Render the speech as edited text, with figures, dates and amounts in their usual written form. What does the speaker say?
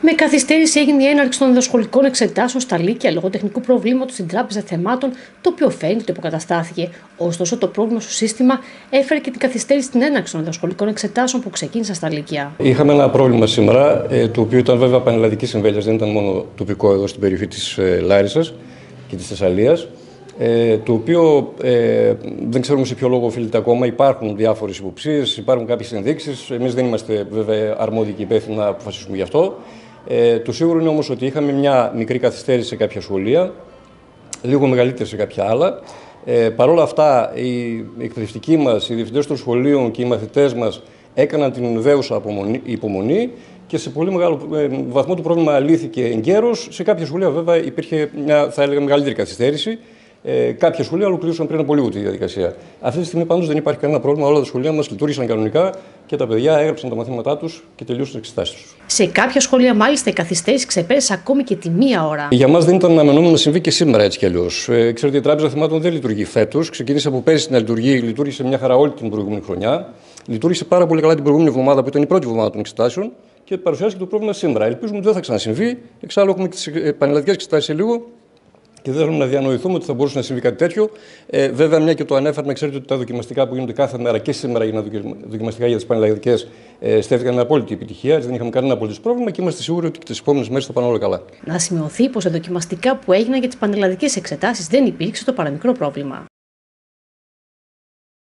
Με καθυστέρηση έγινε η έναρξη των διδασκολικών εξετάσεων στα Λύκεια λόγω τεχνικού προβλήματος στην Τράπεζα Θεμάτων, το οποίο φαίνεται ότι υποκαταστάθηκε. Ωστόσο, το πρόβλημα στο σύστημα έφερε και την καθυστέρηση στην έναρξη των διδασκολικών εξετάσεων που ξεκίνησαν στα Λύκεια. Είχαμε ένα πρόβλημα σήμερα, το οποίο ήταν βέβαια πανελλαδικής εμβέλειας, δεν ήταν μόνο τοπικό εδώ στην περιοχή της Λάρισσας και της Θεσσαλίας. Το οποίο δεν ξέρουμε σε ποιο λόγο οφείλεται ακόμα. Υπάρχουν διάφορες υποψίες, υπάρχουν κάποιες ενδείξεις. Εμείς δεν είμαστε βέβαια αρμόδιοι και υπεύθυνοι να αποφασίσουμε γι' αυτό. Το σίγουρο είναι όμως ότι είχαμε μια μικρή καθυστέρηση σε κάποια σχολεία, λίγο μεγαλύτερη σε κάποια άλλα. Παρ' όλα αυτά, οι εκπαιδευτικοί μας, οι διευθυντές των σχολείων και οι μαθητές μας έκαναν την δέουσα υπομονή και σε πολύ μεγάλο βαθμό το πρόβλημα λύθηκε εγκαίρως. Σε κάποια σχολεία, βέβαια, υπήρχε μια, θα έλεγα, μεγαλύτερη καθυστέρηση. Κάποια σχολεία ολοκλήρωσαν πριν από λίγο τη διαδικασία. Αυτή τη στιγμή πάντως δεν υπάρχει κανένα πρόβλημα. Όλα τα σχολεία μας λειτουργήσαν κανονικά και τα παιδιά έγραψαν τα μαθήματά τους και τελείωσαν τις εξετάσεις τους. Σε κάποια σχολεία, μάλιστα, η καθυστέρηση ξεπέρασε ακόμη και τη 1 ώρα. Για μας δεν ήταν αναμενόμενο να συμβεί και σήμερα έτσι κι αλλιώς. Ξέρετε, η Τράπεζα Θεμάτων δεν λειτουργεί φέτος. Ξεκίνησε από πέρυσι να λειτουργεί, λειτουργήσε μια χαρά όλη την προηγούμενη χρονιά. Λειτουργήσε πάρα πολύ καλά την προηγούμενη εβδομάδα που ήταν η πρώτη εβδομάδα των εξετάσεων και παρουσιάστηκε το πρόβλημα σήμερα. Ελπίζουμε ότι δεν θα ξανασυμβεί. Εξάλλου έχουμε και τις πανελλαδικές εξετάσεις σε λίγο. Και δεν θέλουμε να διανοηθούμε ότι θα μπορούσε να συμβεί κάτι τέτοιο. Βέβαια, μια και το ανέφερα, ξέρετε ότι τα δοκιμαστικά που γίνονται κάθε μέρα και σήμερα έγιναν δοκιμαστικά για τις πανελλαδικές στέφθηκαν με απόλυτη επιτυχία. Έτσι δεν είχαμε κανένα απολύτως πρόβλημα και είμαστε σίγουροι ότι και τις επόμενες μέρες θα πάνε όλα καλά. Να σημειωθεί πως τα δοκιμαστικά που έγιναν για τις πανελλαδικές εξετάσεις δεν υπήρξε το παραμικρό πρόβλημα.